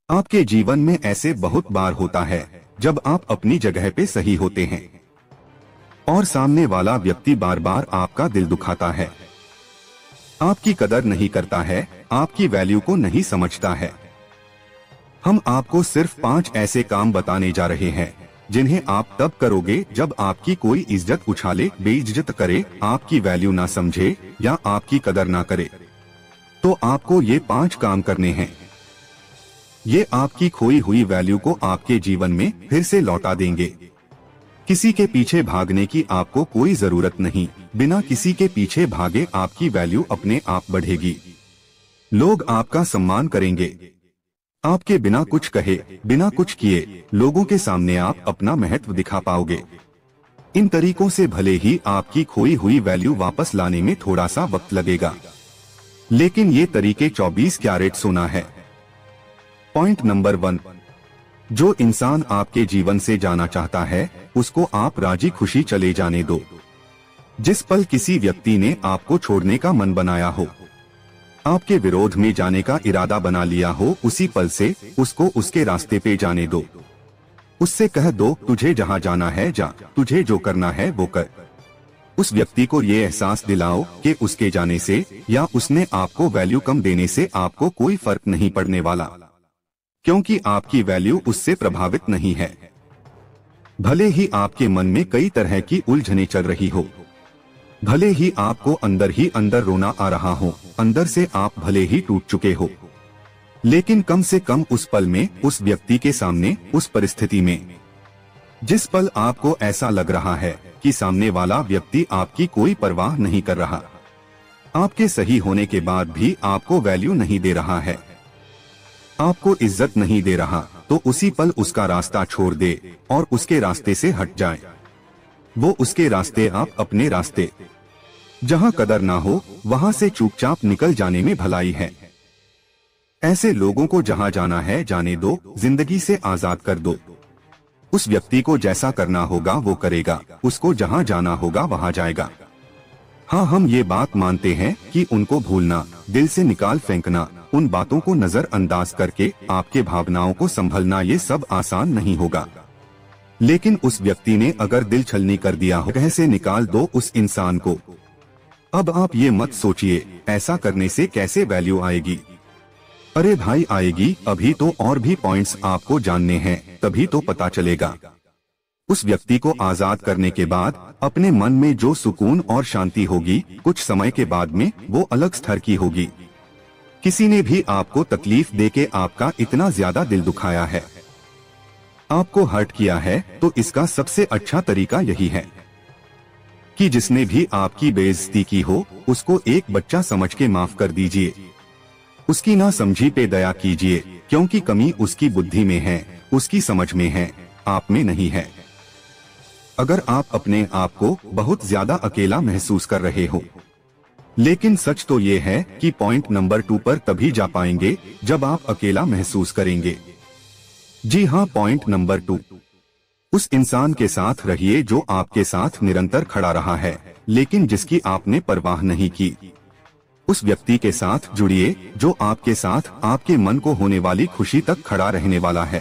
आपके जीवन में ऐसे बहुत बार होता है जब आप अपनी जगह पे सही होते हैं और सामने वाला व्यक्ति बार बार आपका दिल दुखाता है, आपकी कदर नहीं करता है, आपकी वैल्यू को नहीं समझता है। हम आपको सिर्फ 5 ऐसे काम बताने जा रहे हैं जिन्हें आप तब करोगे जब आपकी कोई इज्जत उछाले, बेइज्जत करे, आपकी वैल्यू ना समझे या आपकी कदर ना करे। तो आपको ये 5 काम करने हैं। ये आपकी खोई हुई वैल्यू को आपके जीवन में फिर से लौटा देंगे। किसी के पीछे भागने की आपको कोई जरूरत नहीं। बिना किसी के पीछे भागे आपकी वैल्यू अपने आप बढ़ेगी। लोग आपका सम्मान करेंगे। आपके बिना कुछ कहे, बिना कुछ किए लोगों के सामने आप अपना महत्व दिखा पाओगे। इन तरीकों से भले ही आपकी खोई हुई वैल्यू वापस लाने में थोड़ा सा वक्त लगेगा, लेकिन ये तरीके 24 कैरेट सोना है। पॉइंट नंबर 1, जो इंसान आपके जीवन से जाना चाहता है उसको आप राजी खुशी चले जाने दो। जिस पल किसी व्यक्ति ने आपको छोड़ने का मन बनाया हो, आपके विरोध में जाने का इरादा बना लिया हो, उसी पल से उसको उसके रास्ते पे जाने दो। उससे कह दो, तुझे जहाँ जाना है जा, तुझे जो करना है वो कर। उस व्यक्ति को ये एहसास दिलाओ कि उसके जाने से या उसने आपको वैल्यू कम देने से आपको कोई फर्क नहीं पड़ने वाला, क्योंकि आपकी वैल्यू उससे प्रभावित नहीं है। भले ही आपके मन में कई तरह की उलझनें चल रही हो, भले ही आपको अंदर ही अंदर रोना आ रहा हो, अंदर से आप भले ही टूट चुके हो, लेकिन कम से कम उस पल में, उस व्यक्ति के सामने, उस परिस्थिति में, जिस पल आपको ऐसा लग रहा है कि सामने वाला व्यक्ति आपकी कोई परवाह नहीं कर रहा, आपके सही होने के बाद भी आपको वैल्यू नहीं दे रहा है, आपको इज्जत नहीं दे रहा, तो उसी पल उसका रास्ता छोड़ दे और उसके रास्ते से हट जाए। वो उसके रास्ते, आप अपने रास्ते। जहाँ कदर ना हो वहाँ से चुपचाप निकल जाने में भलाई है। ऐसे लोगों को जहाँ जाना है जाने दो, जिंदगी से आजाद कर दो। उस व्यक्ति को जैसा करना होगा वो करेगा, उसको जहाँ जाना होगा वहाँ जाएगा। हाँ, हम ये बात मानते हैं कि उनको भूलना, दिल से निकाल फेंकना, उन बातों को नजरअंदाज करके आपके भावनाओं को संभलना, ये सब आसान नहीं होगा। लेकिन उस व्यक्ति ने अगर दिल छलनी कर दिया हो, कैसे निकाल दो उस इंसान को। अब आप ये मत सोचिए ऐसा करने से कैसे वैल्यू आएगी। अरे भाई आएगी, अभी तो और भी पॉइंट्स आपको जानने हैं, तभी तो पता चलेगा। उस व्यक्ति को आजाद करने के बाद अपने मन में जो सुकून और शांति होगी, कुछ समय के बाद में वो अलग स्तर की होगी। किसी ने भी आपको तकलीफ देके आपका इतना ज्यादा दिल दुखाया है, आपको हर्ट किया है, तो इसका सबसे अच्छा तरीका यही है कि जिसने भी आपकी बेइज्जती की हो उसको एक बच्चा समझ के माफ कर दीजिए। उसकी ना समझी पे दया कीजिए, क्योंकि कमी उसकी बुद्धि में है, उसकी समझ में है, आप में नहीं है। अगर आप अपने आप को बहुत ज्यादा अकेला महसूस कर रहे हो, लेकिन सच तो ये है कि पॉइंट नंबर 2 पर तभी जा पाएंगे जब आप अकेला महसूस करेंगे। जी हाँ, पॉइंट नंबर 2, उस इंसान के साथ रहिए जो आपके साथ निरंतर खड़ा रहा है लेकिन जिसकी आपने परवाह नहीं की। उस व्यक्ति के साथ जुड़िए जो आपके साथ आपके मन को होने वाली खुशी तक खड़ा रहने वाला है,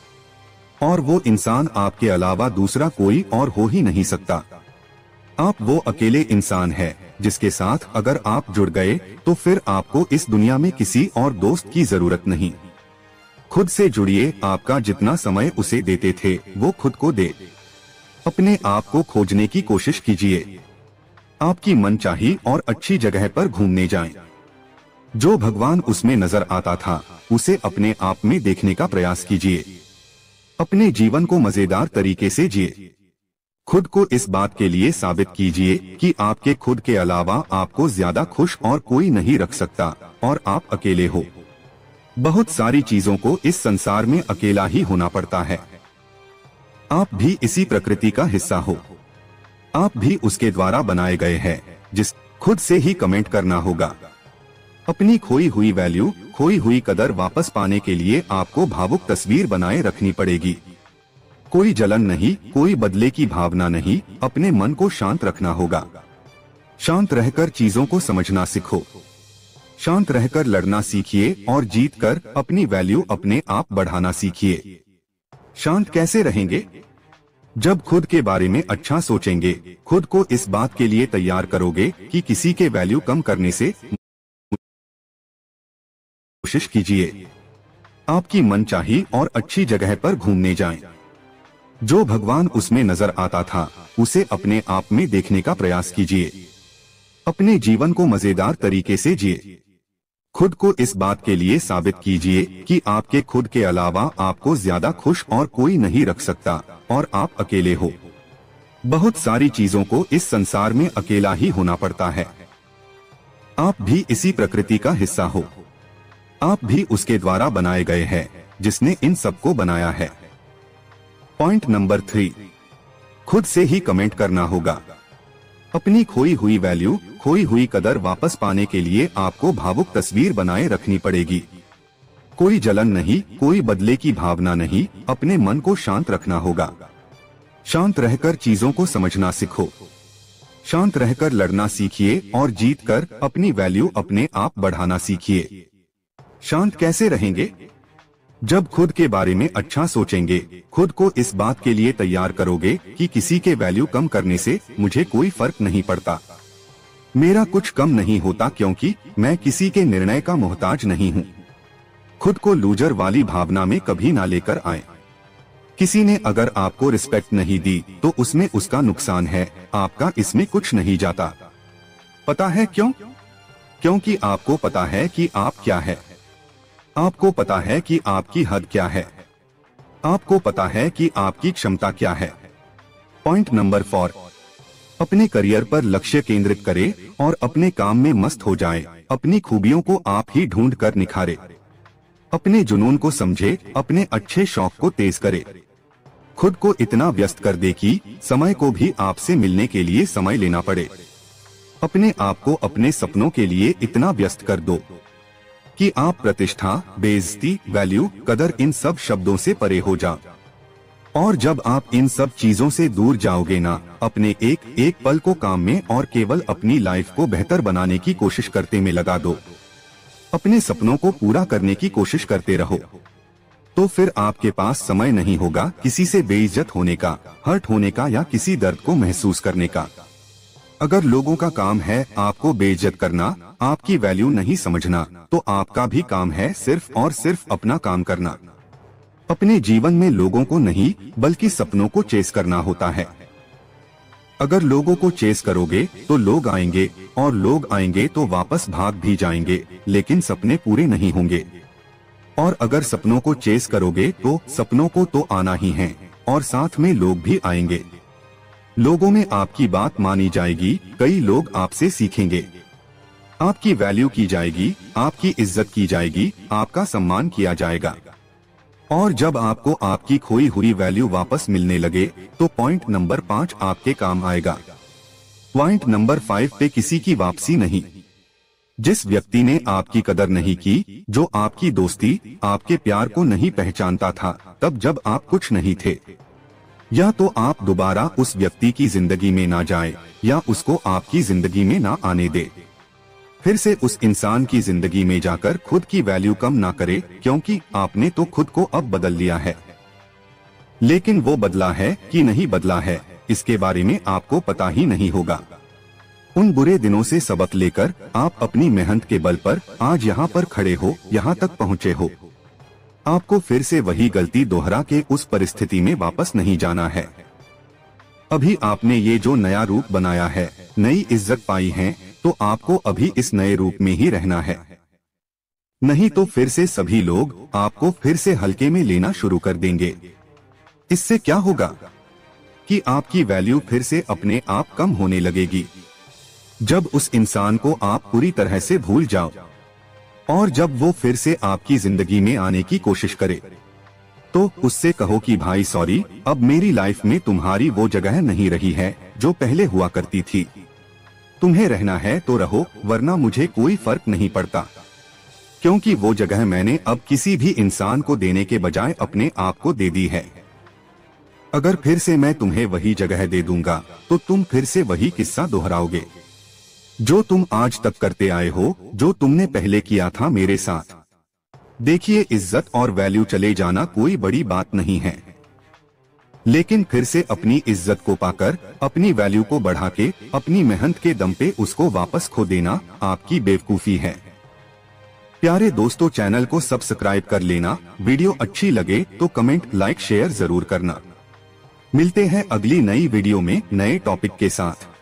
और वो इंसान आपके अलावा दूसरा कोई और हो ही नहीं सकता। आप वो अकेले इंसान है जिसके साथ अगर आप जुड़ गए तो फिर आपको इस दुनिया में किसी और दोस्त की जरूरत नहीं। खुद से जुड़िए, आपका जितना समय उसे देते थे वो खुद को दे। अपने आप को खोजने की कोशिश कीजिए। आपकी मनचाही और अच्छी जगह पर घूमने जाएं। जो भगवान उसमें नजर आता था उसे अपने आप में देखने का प्रयास कीजिए। अपने जीवन को मजेदार तरीके से जिए। खुद को इस बात के लिए साबित कीजिए कि आपके खुद के अलावा आपको ज्यादा खुश और कोई नहीं रख सकता और आप अकेले हो। बहुत सारी चीजों को इस संसार में अकेला ही होना पड़ता है। आप भी इसी प्रकृति का हिस्सा हो, आप भी उसके द्वारा बनाए गए हैं। जिस खुद से ही कमेंट करना होगा। अपनी खोई हुई वैल्यू, खोई हुई कदर वापस पाने के लिए आपको भावुक तस्वीर बनाए रखनी पड़ेगी। कोई जलन नहीं, कोई बदले की भावना नहीं, अपने मन को शांत रखना होगा। शांत रहकर चीजों को समझना सीखो। शांत रहकर लड़ना सीखिए और जीतकर अपनी वैल्यू अपने आप बढ़ाना सीखिए। शांत कैसे रहेंगे? जब खुद के बारे में अच्छा सोचेंगे, खुद को इस बात के लिए तैयार करोगे कि किसी के वैल्यू कम करने से कोशिश कीजिए। आपकी मनचाही और अच्छी जगह पर घूमने जाएं। जो भगवान उसमें नजर आता था, उसे अपने आप में देखने का प्रयास कीजिए। अपने जीवन को मजेदार तरीके से जिए। खुद को इस बात के लिए साबित कीजिए कि आपके खुद के अलावा आपको ज्यादा खुश और कोई नहीं रख सकता और आप अकेले हो। बहुत सारी चीजों को इस संसार में अकेला ही होना पड़ता है। आप भी इसी प्रकृति का हिस्सा हो। आप भी उसके द्वारा बनाए गए हैं, जिसने इन सबको बनाया है। पॉइंट नंबर 3, खुद से ही कमेंट करना होगा। अपनी खोई हुई वैल्यू, खोई हुई कदर वापस पाने के लिए आपको भावुक तस्वीर बनाए रखनी पड़ेगी। कोई जलन नहीं, कोई बदले की भावना नहीं, अपने मन को शांत रखना होगा। शांत रहकर चीजों को समझना सीखो। शांत रहकर लड़ना सीखिए और जीतकर अपनी वैल्यू अपने आप बढ़ाना सीखिए। शांत कैसे रहेंगे? जब खुद के बारे में अच्छा सोचेंगे, खुद को इस बात के लिए तैयार करोगे कि किसी के वैल्यू कम करने से मुझे कोई फर्क नहीं पड़ता। मेरा कुछ कम नहीं होता क्योंकि मैं किसी के निर्णय का मोहताज नहीं हूँ। खुद को लूजर वाली भावना में कभी ना लेकर आए। किसी ने अगर आपको रिस्पेक्ट नहीं दी तो उसमें उसका नुकसान है, आपका इसमें कुछ नहीं जाता। पता है क्यों? क्योंकि आपको पता है कि आप क्या है। आपको पता है कि आपकी हद क्या है। आपको पता है कि आपकी क्षमता क्या है। पॉइंट नंबर 4, अपने करियर पर लक्ष्य केंद्रित करें और अपने काम में मस्त हो जाएं। अपनी खूबियों को आप ही ढूंढ कर निखारे। अपने जुनून को समझे, अपने अच्छे शौक को तेज करे। खुद को इतना व्यस्त कर दे कि समय को भी आपसे मिलने के लिए समय लेना पड़े। अपने आप को अपने सपनों के लिए इतना व्यस्त कर दो कि आप प्रतिष्ठा, बेइज्जती, वैल्यू, कदर इन सब शब्दों से परे हो जाओ। और जब आप इन सब चीजों से दूर जाओगे ना, अपने एक एक पल को काम में और केवल अपनी लाइफ को बेहतर बनाने की कोशिश करते में लगा दो। अपने सपनों को पूरा करने की कोशिश करते रहो। तो फिर आपके पास समय नहीं होगा किसी से बेइज्जत होने का, हर्ट होने का या किसी दर्द को महसूस करने का। अगर लोगों का काम है आपको बेइज्जत करना, आपकी वैल्यू नहीं समझना, तो आपका भी काम है सिर्फ और सिर्फ अपना काम करना। अपने जीवन में लोगों को नहीं बल्कि सपनों को चेस करना होता है। अगर लोगों को चेस करोगे तो लोग आएंगे और लोग आएंगे तो वापस भाग भी जाएंगे, लेकिन सपने पूरे नहीं होंगे। और अगर सपनों को चेस करोगे तो सपनों को तो आना ही है और साथ में लोग भी आएंगे। लोगों में आपकी बात मानी जाएगी, कई लोग आपसे सीखेंगे, आपकी वैल्यू की जाएगी, आपकी इज्जत की जाएगी, आपका सम्मान किया जाएगा। और जब आपको आपकी खोई हुई वैल्यू वापस मिलने लगे तो पॉइंट नंबर 5 आपके काम आएगा। पॉइंट नंबर 5 पे किसी की वापसी नहीं। जिस व्यक्ति ने आपकी कदर नहीं की, जो आपकी दोस्ती, आपके प्यार को नहीं पहचानता था तब जब आप कुछ नहीं थे, या तो आप दोबारा उस व्यक्ति की जिंदगी में ना जाए या उसको आपकी जिंदगी में ना आने दे। फिर से उस इंसान की जिंदगी में जाकर खुद की वैल्यू कम ना करे, क्योंकि आपने तो खुद को अब बदल लिया है। लेकिन वो बदला है कि नहीं बदला है, इसके बारे में आपको पता ही नहीं होगा। उन बुरे दिनों से सबक लेकर आप अपनी मेहनत के बल पर आज यहाँ पर खड़े हो, यहाँ तक पहुँचे हो। आपको फिर से वही गलती दोहरा के उस परिस्थिति में वापस नहीं जाना है। अभी आपने ये जो नया रूप बनाया है, नई इज्जत पाई है, तो आपको अभी इस नए रूप में ही रहना है। नहीं तो फिर से सभी लोग आपको फिर से हल्के में लेना शुरू कर देंगे। इससे क्या होगा कि आपकी वैल्यू फिर से अपने आप कम होने लगेगी। जब उस इंसान को आप पूरी तरह से भूल जाओ और जब वो फिर से आपकी जिंदगी में आने की कोशिश करे, तो उससे कहो कि भाई सॉरी, अब मेरी लाइफ में तुम्हारी वो जगह नहीं रही है जो पहले हुआ करती थी। तुम्हें रहना है तो रहो, वरना मुझे कोई फर्क नहीं पड़ता, क्योंकि वो जगह मैंने अब किसी भी इंसान को देने के बजाय अपने आप को दे दी है। अगर फिर से मैं तुम्हें वही जगह दे दूंगा तो तुम फिर से वही किस्सा दोहराओगे। जो तुम आज तक करते आए हो, जो तुमने पहले किया था मेरे साथ। देखिए, इज्जत और वैल्यू चले जाना कोई बड़ी बात नहीं है, लेकिन फिर से अपनी इज्जत को पाकर, अपनी वैल्यू को बढ़ा के, अपनी मेहनत के दम पे उसको वापस खो देना आपकी बेवकूफी है। प्यारे दोस्तों, चैनल को सब्सक्राइब कर लेना। वीडियो अच्छी लगे तो कमेंट, लाइक, शेयर जरूर करना। मिलते हैं अगली नई वीडियो में नए टॉपिक के साथ।